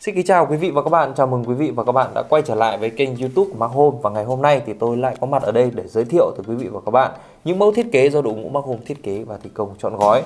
Xin kính chào quý vị và các bạn, chào mừng quý vị và các bạn đã quay trở lại với kênh YouTube của Mark Home. Và ngày hôm nay thì tôi lại có mặt ở đây để giới thiệu tới quý vị và các bạn những mẫu thiết kế do đội ngũ Mark Home thiết kế và thi công trọn gói.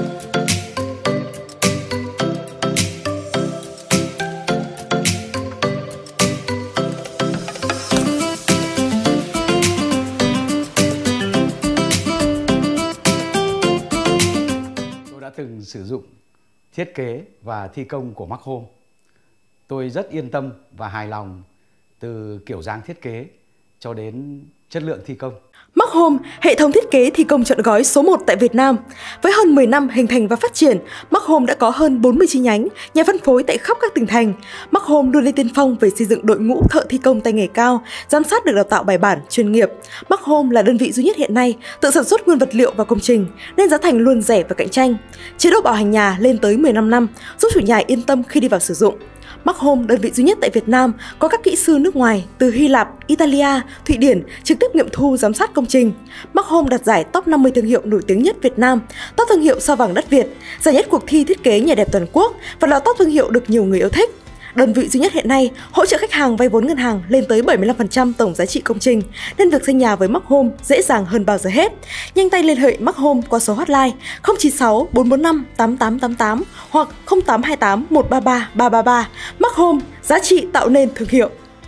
Tôi đã từng sử dụng thiết kế và thi công của Mark Home. Tôi rất yên tâm và hài lòng từ kiểu dáng thiết kế cho đến chất lượng thi công. Mark Home, hệ thống thiết kế thi công trọn gói số 1 tại Việt Nam. Với hơn 10 năm hình thành và phát triển, Mark Home đã có hơn 40 chi nhánh, nhà phân phối tại khắp các tỉnh thành. Mark Home luôn đi tiên phong về xây dựng đội ngũ thợ thi công tay nghề cao, giám sát được đào tạo bài bản, chuyên nghiệp. Mark Home là đơn vị duy nhất hiện nay tự sản xuất nguyên vật liệu và công trình, nên giá thành luôn rẻ và cạnh tranh. Chế độ bảo hành nhà lên tới 15 năm, giúp chủ nhà yên tâm khi đi vào sử dụng. Mark Home, đơn vị duy nhất tại Việt Nam có các kỹ sư nước ngoài từ Hy Lạp, Italia, Thụy Điển trực tiếp nghiệm thu giám sát công trình. Mark Home đạt giải top 50 thương hiệu nổi tiếng nhất Việt Nam, top thương hiệu sao vàng đất Việt, giải nhất cuộc thi thiết kế nhà đẹp toàn quốc và là top thương hiệu được nhiều người yêu thích. Đơn vị duy nhất hiện nay hỗ trợ khách hàng vay vốn ngân hàng lên tới 75% tổng giá trị công trình, nên việc xây nhà với Mark Home dễ dàng hơn bao giờ hết. Nhanh tay liên hệ Mark Home qua số hotline 096 445 8888 hoặc 0828 133 333. Mark Home, giá trị tạo nên thương hiệu.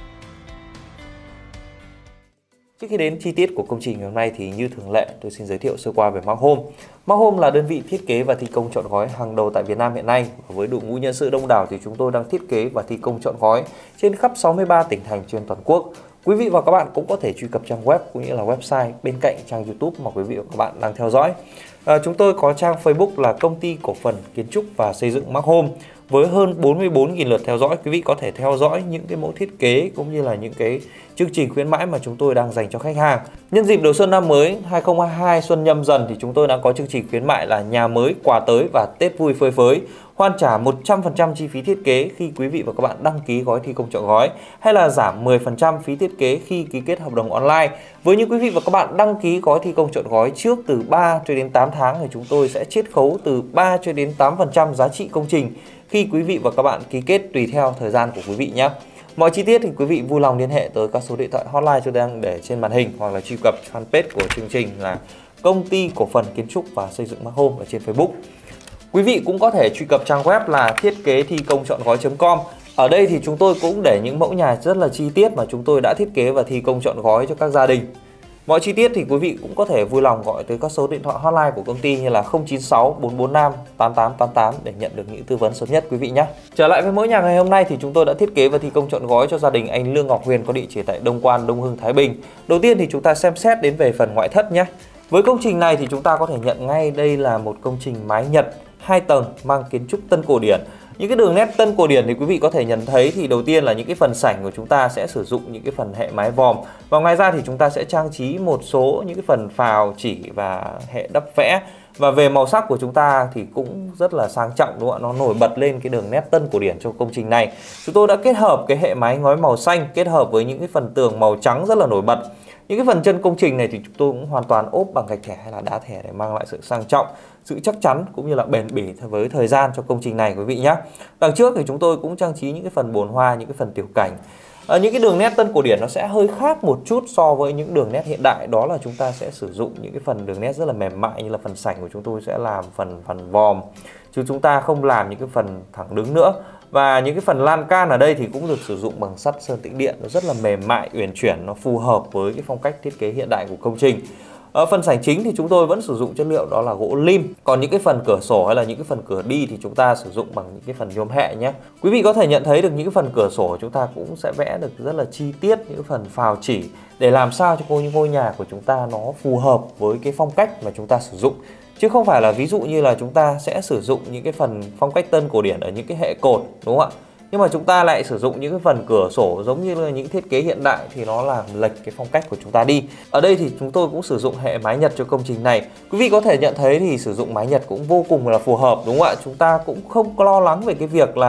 Trước khi đến chi tiết của công trình ngày hôm nay thì như thường lệ tôi xin giới thiệu sơ qua về Mark Home. Mark Home là đơn vị thiết kế và thi công trọn gói hàng đầu tại Việt Nam hiện nay. Và với đội ngũ nhân sự đông đảo thì chúng tôi đang thiết kế và thi công trọn gói trên khắp 63 tỉnh thành trên toàn quốc. Quý vị và các bạn cũng có thể truy cập trang web cũng như là website bên cạnh trang YouTube mà quý vị và các bạn đang theo dõi. Chúng tôi có trang Facebook là Công ty Cổ phần Kiến trúc và Xây dựng Mark Home. Với hơn 44.000 lượt theo dõi, quý vị có thể theo dõi những cái mẫu thiết kế cũng như là những cái chương trình khuyến mãi mà chúng tôi đang dành cho khách hàng. Nhân dịp đầu xuân năm mới 2022 Xuân Nhâm Dần thì chúng tôi đang có chương trình khuyến mại là nhà mới quà tới và Tết vui phơi phới. Hoàn trả 100% chi phí thiết kế khi quý vị và các bạn đăng ký gói thi công trọn gói, hay là giảm 10% phí thiết kế khi ký kết hợp đồng online. Với những quý vị và các bạn đăng ký gói thi công trọn gói trước từ 3 cho đến 8 tháng thì chúng tôi sẽ chiết khấu từ 3 cho đến 8% giá trị công trình khi quý vị và các bạn ký kết tùy theo thời gian của quý vị nhé. Mọi chi tiết thì quý vị vui lòng liên hệ tới các số điện thoại hotline tôi đang để trên màn hình hoặc là truy cập fanpage của chương trình là Công ty Cổ phần Kiến trúc và Xây dựng Mark Home ở trên Facebook. Quý vị cũng có thể truy cập trang web là thiết kế thi công trọn gói.com. Ở đây thì chúng tôi cũng để những mẫu nhà rất là chi tiết mà chúng tôi đã thiết kế và thi công trọn gói cho các gia đình. Mọi chi tiết thì quý vị cũng có thể vui lòng gọi tới các số điện thoại hotline của công ty như là 096 445 8888 để nhận được những tư vấn sớm nhất quý vị nhé. Trở lại với mẫu nhà ngày hôm nay thì chúng tôi đã thiết kế và thi công trọn gói cho gia đình anh Lương Ngọc Huyền có địa chỉ tại Đông Quan, Đông Hưng, Thái Bình. Đầu tiên thì chúng ta xem xét đến về phần ngoại thất nhé. Với công trình này thì chúng ta có thể nhận ngay đây là một công trình mái Nhật 2 tầng mang kiến trúc tân cổ điển. Những cái đường nét tân cổ điển thì quý vị có thể nhận thấy thì đầu tiên là những cái phần sảnh của chúng ta sẽ sử dụng những cái phần hệ mái vòm. Và ngoài ra thì chúng ta sẽ trang trí một số những cái phần phào chỉ và hệ đắp vẽ. Và về màu sắc của chúng ta thì cũng rất là sang trọng đúng không ạ? Nó nổi bật lên cái đường nét tân cổ điển trong công trình này. Chúng tôi đã kết hợp cái hệ mái ngói màu xanh kết hợp với những cái phần tường màu trắng rất là nổi bật. Những cái phần chân công trình này thì chúng tôi cũng hoàn toàn ốp bằng gạch thẻ hay là đá thẻ để mang lại sự sang trọng, sự chắc chắn cũng như là bền bỉ với thời gian cho công trình này quý vị nhé. Đằng trước thì chúng tôi cũng trang trí những cái phần bồn hoa, những cái phần tiểu cảnh. Những cái đường nét tân cổ điển nó sẽ hơi khác một chút so với những đường nét hiện đại, đó là chúng ta sẽ sử dụng những cái phần đường nét rất là mềm mại, như là phần sảnh của chúng tôi sẽ làm phần vòm chứ chúng ta không làm những cái phần thẳng đứng nữa. Và những cái phần lan can ở đây thì cũng được sử dụng bằng sắt sơn tĩnh điện, nó rất là mềm mại, uyển chuyển, nó phù hợp với cái phong cách thiết kế hiện đại của công trình. Ở phần sảnh chính thì chúng tôi vẫn sử dụng chất liệu đó là gỗ lim. Còn những cái phần cửa sổ hay là những cái phần cửa đi thì chúng ta sử dụng bằng những cái phần nhôm hệ nhé. Quý vị có thể nhận thấy được những cái phần cửa sổ chúng ta cũng sẽ vẽ được rất là chi tiết những phần phào chỉ để làm sao cho ngôi nhà của chúng ta nó phù hợp với cái phong cách mà chúng ta sử dụng. Chứ không phải là ví dụ như là chúng ta sẽ sử dụng những cái phần phong cách tân cổ điển ở những cái hệ cột đúng không ạ? Nhưng mà chúng ta lại sử dụng những cái phần cửa sổ giống như là những thiết kế hiện đại thì nó làm lệch cái phong cách của chúng ta đi. Ở đây thì chúng tôi cũng sử dụng hệ mái Nhật cho công trình này. Quý vị có thể nhận thấy thì sử dụng mái Nhật cũng vô cùng là phù hợp đúng không ạ? Chúng ta cũng không lo lắng về cái việc là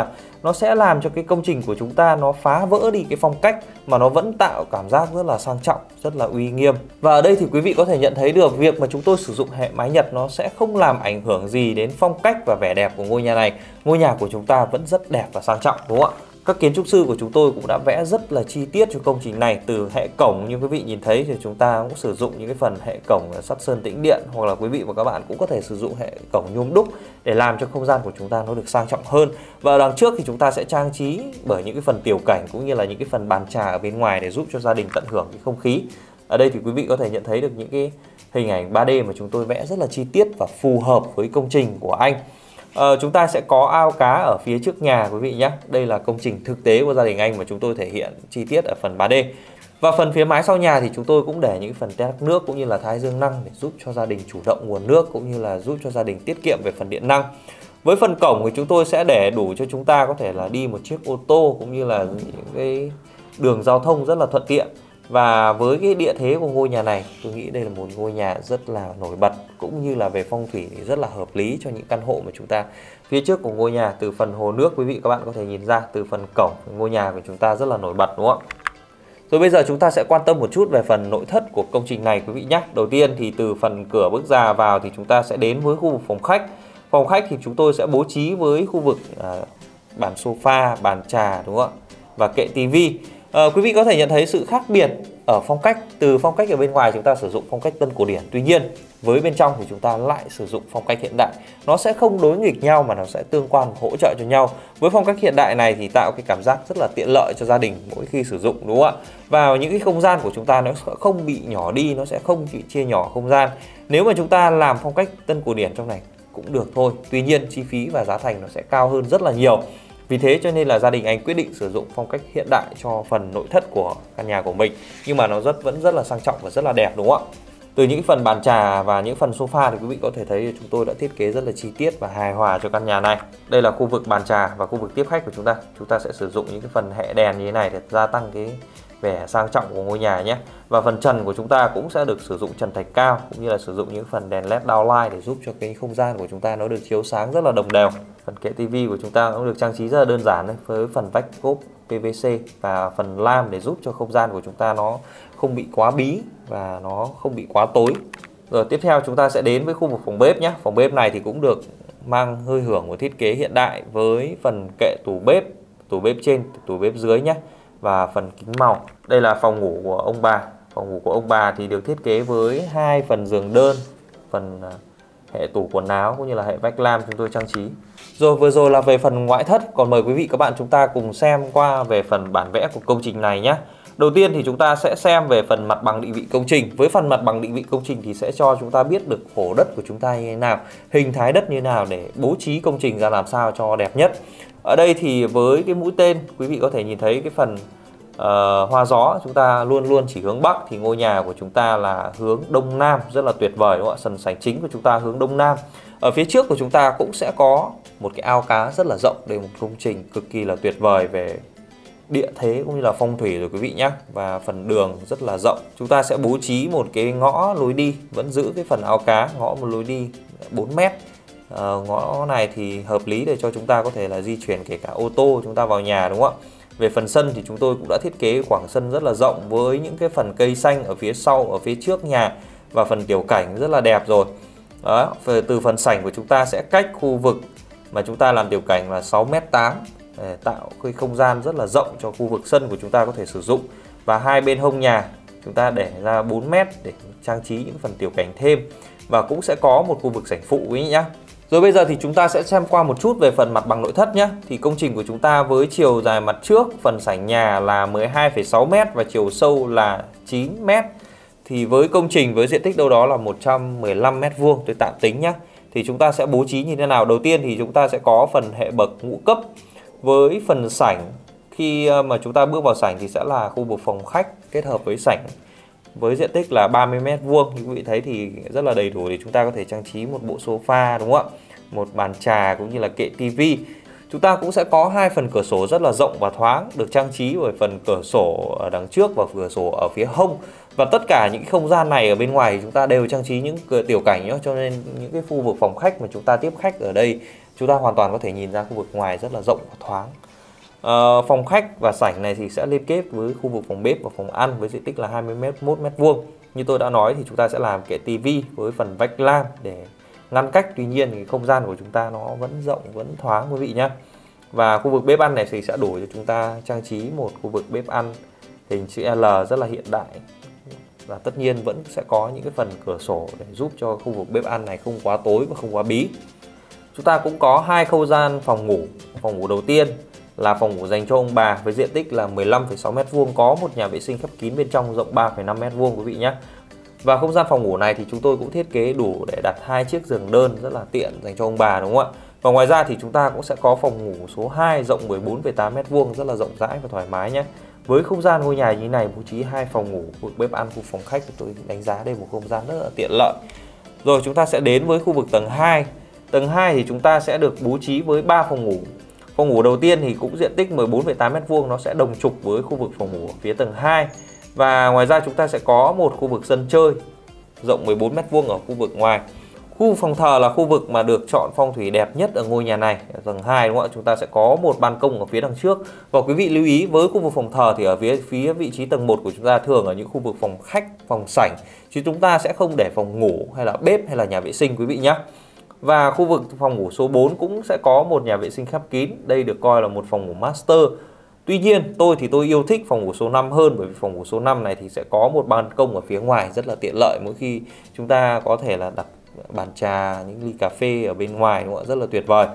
nó sẽ làm cho cái công trình của chúng ta nó phá vỡ đi cái phong cách mà nó vẫn tạo cảm giác rất là sang trọng, rất là uy nghiêm. Và ở đây thì quý vị có thể nhận thấy được việc mà chúng tôi sử dụng hệ mái Nhật nó sẽ không làm ảnh hưởng gì đến phong cách và vẻ đẹp của ngôi nhà này. Ngôi nhà của chúng ta vẫn rất đẹp và sang trọng, đúng không ạ? Các kiến trúc sư của chúng tôi cũng đã vẽ rất là chi tiết cho công trình này. Từ hệ cổng như quý vị nhìn thấy thì chúng ta cũng sử dụng những cái phần hệ cổng sắt sơn tĩnh điện, hoặc là quý vị và các bạn cũng có thể sử dụng hệ cổng nhôm đúc để làm cho không gian của chúng ta nó được sang trọng hơn. Và ở đằng trước thì chúng ta sẽ trang trí bởi những cái phần tiểu cảnh cũng như là những cái phần bàn trà ở bên ngoài để giúp cho gia đình tận hưởng cái không khí. Ở đây thì quý vị có thể nhận thấy được những cái hình ảnh 3D mà chúng tôi vẽ rất là chi tiết và phù hợp với công trình của anh. Chúng ta sẽ có ao cá ở phía trước nhà quý vị nhé. Đây là công trình thực tế của gia đình anh mà chúng tôi thể hiện chi tiết ở phần 3D. Và phần phía mái sau nhà thì chúng tôi cũng để những phần tét nước cũng như là thái dương năng để giúp cho gia đình chủ động nguồn nước cũng như là giúp cho gia đình tiết kiệm về phần điện năng. Với phần cổng thì chúng tôi sẽ để đủ cho chúng ta có thể là đi một chiếc ô tô cũng như là những cái đường giao thông rất là thuận tiện. Và với cái địa thế của ngôi nhà này, tôi nghĩ đây là một ngôi nhà rất là nổi bật, cũng như là về phong thủy thì rất là hợp lý cho những căn hộ mà chúng ta. Phía trước của ngôi nhà, từ phần hồ nước quý vị các bạn có thể nhìn ra, từ phần cổng ngôi nhà của chúng ta rất là nổi bật, đúng không ạ? Rồi bây giờ chúng ta sẽ quan tâm một chút về phần nội thất của công trình này quý vị nhé. Đầu tiên thì từ phần cửa bước ra vào thì chúng ta sẽ đến với khu vực phòng khách. Phòng khách thì chúng tôi sẽ bố trí với khu vực bàn sofa, bàn trà, đúng không ạ? Và kệ tivi. Quý vị có thể nhận thấy sự khác biệt ở phong cách. Từ phong cách ở bên ngoài chúng ta sử dụng phong cách tân cổ điển, tuy nhiên với bên trong thì chúng ta lại sử dụng phong cách hiện đại. Nó sẽ không đối nghịch nhau mà nó sẽ tương quan, hỗ trợ cho nhau. Với phong cách hiện đại này thì tạo cái cảm giác rất là tiện lợi cho gia đình mỗi khi sử dụng, đúng không ạ? Và những cái không gian của chúng ta nó sẽ không bị nhỏ đi, nó sẽ không bị chia nhỏ không gian. Nếu mà chúng ta làm phong cách tân cổ điển trong này cũng được thôi, tuy nhiên chi phí và giá thành nó sẽ cao hơn rất là nhiều. Vì thế cho nên là gia đình anh quyết định sử dụng phong cách hiện đại cho phần nội thất của căn nhà của mình. Nhưng mà nó vẫn rất là sang trọng và rất là đẹp, đúng không ạ? Từ những phần bàn trà và những phần sofa thì quý vị có thể thấy chúng tôi đã thiết kế rất là chi tiết và hài hòa cho căn nhà này. Đây là khu vực bàn trà và khu vực tiếp khách của chúng ta. Chúng ta sẽ sử dụng những cái phần hệ đèn như thế này để gia tăng cái vẻ sang trọng của ngôi nhà nhé. Và phần trần của chúng ta cũng sẽ được sử dụng trần thạch cao, cũng như là sử dụng những phần đèn led downlight để giúp cho cái không gian của chúng ta nó được chiếu sáng rất là đồng đều. Phần kệ tivi của chúng ta cũng được trang trí rất là đơn giản với phần vách cốp PVC và phần lam để giúp cho không gian của chúng ta nó không bị quá bí và nó không bị quá tối. Rồi tiếp theo chúng ta sẽ đến với khu vực phòng bếp nhé. Phòng bếp này thì cũng được mang hơi hưởng của thiết kế hiện đại với phần kệ tủ bếp trên, tủ bếp dưới nhé, và phần kính màu. Đây là phòng ngủ của ông bà. Phòng ngủ của ông bà thì được thiết kế với hai phần giường đơn, phần hệ tủ quần áo cũng như là hệ vách lam chúng tôi trang trí. Rồi vừa rồi là về phần ngoại thất, còn mời quý vị các bạn chúng ta cùng xem qua về phần bản vẽ của công trình này nhé. Đầu tiên thì chúng ta sẽ xem về phần mặt bằng định vị công trình. Với phần mặt bằng định vị công trình thì sẽ cho chúng ta biết được phổ đất của chúng ta như thế nào, hình thái đất như thế nào để bố trí công trình ra làm sao cho đẹp nhất. Ở đây thì với cái mũi tên quý vị có thể nhìn thấy cái phần hoa gió chúng ta luôn luôn chỉ hướng Bắc, thì ngôi nhà của chúng ta là hướng Đông Nam, rất là tuyệt vời, đúng không ạ? Sân sảnh chính của chúng ta hướng Đông Nam. Ở phía trước của chúng ta cũng sẽ có một cái ao cá rất là rộng. Đây là một công trình cực kỳ là tuyệt vời về địa thế cũng như là phong thủy rồi quý vị nhé. Và phần đường rất là rộng. Chúng ta sẽ bố trí một cái ngõ lối đi, vẫn giữ cái phần ao cá, ngõ một lối đi 4 mét. Ngõ này thì hợp lý để cho chúng ta có thể là di chuyển kể cả ô tô chúng ta vào nhà, đúng không ạ? Về phần sân thì chúng tôi cũng đã thiết kế khoảng sân rất là rộng với những cái phần cây xanh ở phía sau, ở phía trước nhà và phần tiểu cảnh rất là đẹp rồi. Đó, từ phần sảnh của chúng ta sẽ cách khu vực mà chúng ta làm tiểu cảnh là 6m8 để tạo cái không gian rất là rộng cho khu vực sân của chúng ta có thể sử dụng. Và hai bên hông nhà chúng ta để ra 4m để trang trí những phần tiểu cảnh thêm. Và cũng sẽ có một khu vực sảnh phụ quý nhé. Rồi bây giờ thì chúng ta sẽ xem qua một chút về phần mặt bằng nội thất nhé. Thì công trình của chúng ta với chiều dài mặt trước phần sảnh nhà là 12,6m và chiều sâu là 9m. Thì với công trình với diện tích đâu đó là 115m², tôi tạm tính nhé. Thì chúng ta sẽ bố trí như thế nào? Đầu tiên thì chúng ta sẽ có phần hệ bậc ngũ cấp. Với phần sảnh, khi mà chúng ta bước vào sảnh thì sẽ là khu vực phòng khách kết hợp với sảnh. Với diện tích là 30m², như quý vị thấy thì rất là đầy đủ để chúng ta có thể trang trí một bộ sofa, đúng không ạ? Một bàn trà cũng như là kệ tivi. Chúng ta cũng sẽ có hai phần cửa sổ rất là rộng và thoáng, được trang trí bởi phần cửa sổ ở đằng trước và cửa sổ ở phía hông. Và tất cả những không gian này ở bên ngoài thì chúng ta đều trang trí những tiểu cảnh nhé, cho nên những cái khu vực phòng khách mà chúng ta tiếp khách ở đây, chúng ta hoàn toàn có thể nhìn ra khu vực ngoài rất là rộng và thoáng. Phòng khách và sảnh này thì sẽ liên kết với khu vực phòng bếp và phòng ăn với diện tích là 21 m². Như tôi đã nói thì chúng ta sẽ làm kệ tivi với phần vách lam để ngăn cách. Tuy nhiên thì không gian của chúng ta nó vẫn rộng, vẫn thoáng quý vị nhé. Và khu vực bếp ăn này thì sẽ đổi cho chúng ta trang trí một khu vực bếp ăn hình chữ L rất là hiện đại. Và tất nhiên vẫn sẽ có những cái phần cửa sổ để giúp cho khu vực bếp ăn này không quá tối và không quá bí. Chúng ta cũng có hai không gian phòng ngủ. Phòng ngủ đầu tiên là phòng ngủ dành cho ông bà với diện tích là 15,6 m², có một nhà vệ sinh khép kín bên trong rộng 3,5 m² quý vị nhé. Và không gian phòng ngủ này thì chúng tôi cũng thiết kế đủ để đặt 2 chiếc giường đơn rất là tiện dành cho ông bà, đúng không ạ? Và ngoài ra thì chúng ta cũng sẽ có phòng ngủ số 2 rộng 14,8 m² rất là rộng rãi và thoải mái nhé. Với không gian ngôi nhà như thế này bố trí 2 phòng ngủ, khu vực bếp ăn, khu vực phòng khách thì tôi đánh giá đây một không gian rất là tiện lợi. Rồi chúng ta sẽ đến với khu vực tầng 2. Tầng 2 thì chúng ta sẽ được bố trí với 3 phòng ngủ. Phòng ngủ đầu tiên thì cũng diện tích 14,8 m², nó sẽ đồng trục với khu vực phòng ngủ ở phía tầng 2. Và ngoài ra chúng ta sẽ có một khu vực sân chơi rộng 14 m² ở khu vực ngoài. Khu phòng thờ là khu vực mà được chọn phong thủy đẹp nhất ở ngôi nhà này. Ở tầng 2 đúng không ạ? Chúng ta sẽ có một ban công ở phía đằng trước. Và quý vị lưu ý với khu vực phòng thờ thì ở phía vị trí tầng 1 của chúng ta thường ở những khu vực phòng khách, phòng sảnh, chứ chúng ta sẽ không để phòng ngủ hay là bếp hay là nhà vệ sinh quý vị nhé. Và khu vực phòng ngủ số 4 cũng sẽ có một nhà vệ sinh khép kín. Đây được coi là một phòng ngủ master. Tuy nhiên tôi yêu thích phòng ngủ số 5 hơn, bởi vì phòng ngủ số 5 này thì sẽ có một ban công ở phía ngoài rất là tiện lợi. Mỗi khi chúng ta có thể là đặt bàn trà, những ly cà phê ở bên ngoài, đúng không ạ? Rất là tuyệt vời.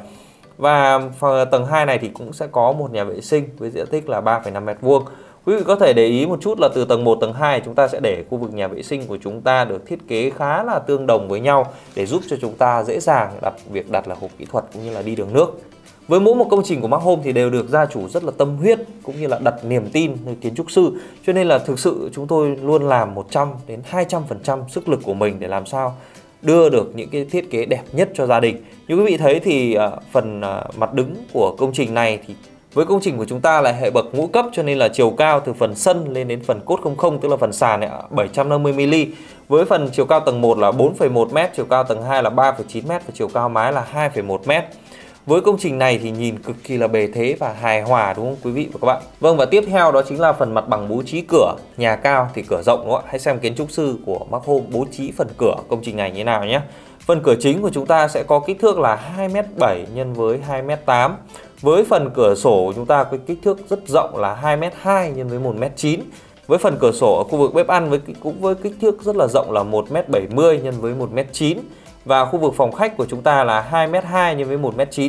Và tầng 2 này thì cũng sẽ có một nhà vệ sinh với diện tích là 3,5 m². Quý vị có thể để ý một chút là từ tầng 1, tầng 2 chúng ta sẽ để khu vực nhà vệ sinh của chúng ta được thiết kế khá là tương đồng với nhau để giúp cho chúng ta dễ dàng việc đặt là hộp kỹ thuật cũng như là đi đường nước. Với mỗi một công trình của Mark Home thì đều được gia chủ rất là tâm huyết cũng như là đặt niềm tin nơi kiến trúc sư. Cho nên là thực sự chúng tôi luôn làm 100 đến 200% sức lực của mình để làm sao đưa được những cái thiết kế đẹp nhất cho gia đình. Như quý vị thấy thì phần mặt đứng của công trình này thì với công trình của chúng ta là hệ bậc ngũ cấp, cho nên là chiều cao từ phần sân lên đến phần cốt 00, tức là phần sàn này 750mm. Với phần chiều cao tầng 1 là 4,1m, chiều cao tầng 2 là 3,9m và chiều cao mái là 2,1m. Với công trình này thì nhìn cực kỳ là bề thế và hài hòa, đúng không quý vị và các bạn? Vâng, và tiếp theo đó chính là phần mặt bằng bố trí cửa. Nhà cao thì cửa rộng, đúng không ạ? Hãy xem kiến trúc sư của Mark Home bố trí phần cửa công trình này như thế nào nhé. Phần cửa chính của chúng ta sẽ có kích thước là 2m7 x với 2m8. Với phần cửa sổ của chúng ta có kích thước rất rộng là 2m2 x với 1m9. Với phần cửa sổ ở khu vực bếp ăn cũng với kích thước rất là rộng là 1m70 x với 1m9. Và khu vực phòng khách của chúng ta là 2m2 x với 1m9.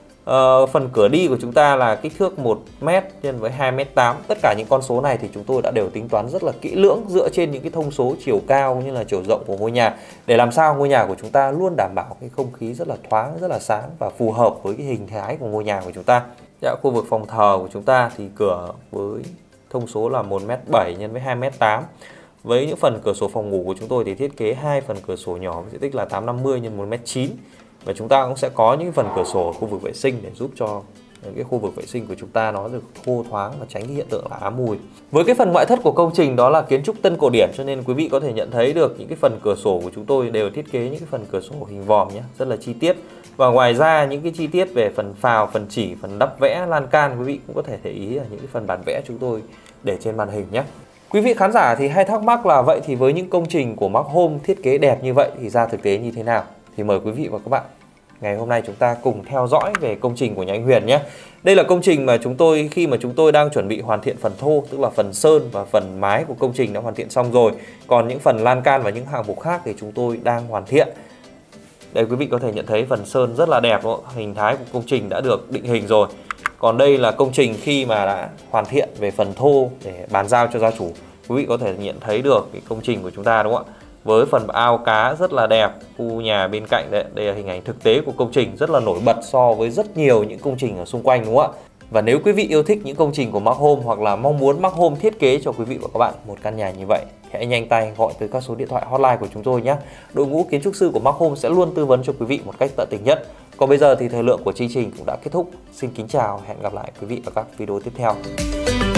Phần cửa đi của chúng ta là kích thước 1m x với 2m8. Tất cả những con số này thì chúng tôi đã đều tính toán rất là kỹ lưỡng dựa trên những cái thông số chiều cao cũng như là chiều rộng của ngôi nhà, để làm sao ngôi nhà của chúng ta luôn đảm bảo cái không khí rất là thoáng, rất là sáng và phù hợp với cái hình thái của ngôi nhà của chúng ta. Khu vực phòng thờ của chúng ta thì cửa với thông số là 1m7 x với 2m8. Với những phần cửa sổ phòng ngủ của chúng tôi thì thiết kế 2 phần cửa sổ nhỏ với diện tích là 850 x 1m9. Và chúng ta cũng sẽ có những phần cửa sổ ở khu vực vệ sinh để giúp cho cái khu vực vệ sinh của chúng ta nó được thô thoáng và tránh cái hiện tượng là ám mùi. Với cái phần ngoại thất của công trình đó là kiến trúc tân cổ điển, cho nên quý vị có thể nhận thấy được những cái phần cửa sổ của chúng tôi đều thiết kế những cái phần cửa sổ hình vòm nhé, rất là chi tiết. Và ngoài ra những cái chi tiết về phần phào, phần chỉ, phần đắp vẽ, lan can, quý vị cũng có thể để ý ở những cái phần bản vẽ chúng tôi để trên màn hình nhé. Quý vị khán giả thì hay thắc mắc là vậy thì với những công trình của Mark Home thiết kế đẹp như vậy thì ra thực tế như thế nào? Thì mời quý vị và các bạn ngày hôm nay chúng ta cùng theo dõi về công trình của nhà anh Huyền nhé. Đây là công trình mà khi mà chúng tôi đang chuẩn bị hoàn thiện phần thô, tức là phần sơn và phần mái của công trình đã hoàn thiện xong rồi. Còn những phần lan can và những hạng mục khác thì chúng tôi đang hoàn thiện. Đây quý vị có thể nhận thấy phần sơn rất là đẹp, đúng không? Hình thái của công trình đã được định hình rồi. Còn đây là công trình khi mà đã hoàn thiện về phần thô để bàn giao cho gia chủ. Quý vị có thể nhận thấy được cái công trình của chúng ta, đúng không ạ? Với phần ao cá rất là đẹp, khu nhà bên cạnh đấy, đây là hình ảnh thực tế của công trình rất là nổi bật so với rất nhiều những công trình ở xung quanh, đúng không ạ? Và nếu quý vị yêu thích những công trình của Mark Home hoặc là mong muốn Mark Home thiết kế cho quý vị và các bạn một căn nhà như vậy, hãy nhanh tay gọi tới các số điện thoại hotline của chúng tôi nhé. Đội ngũ kiến trúc sư của Mark Home sẽ luôn tư vấn cho quý vị một cách tận tình nhất. Còn bây giờ thì thời lượng của chương trình cũng đã kết thúc. Xin kính chào, hẹn gặp lại quý vị ở các video tiếp theo.